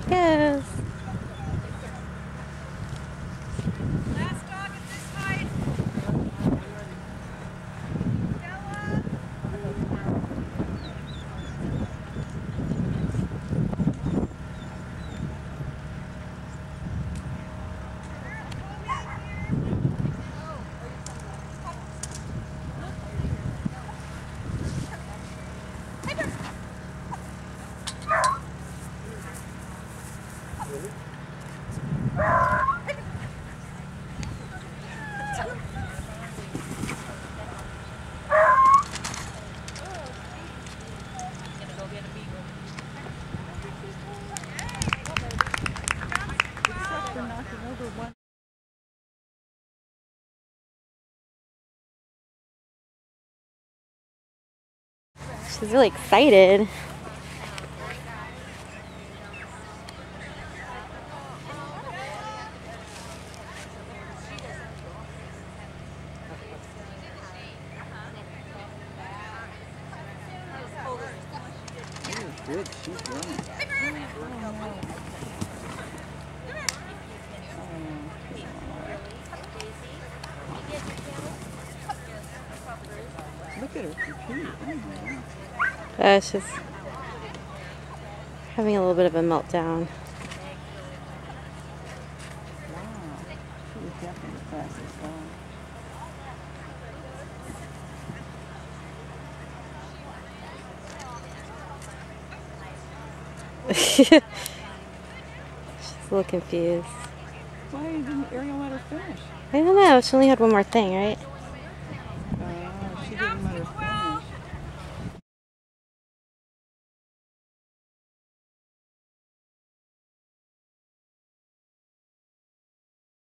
goes. Last dog at this height. She's really excited. Good, she's running. Look at her compete. Oh my God. She's having a little bit of a meltdown. Wow. She was definitely the fastest dog. She's a little confused. Why didn't Ariel let her finish? I don't know. She only had one more thing, right?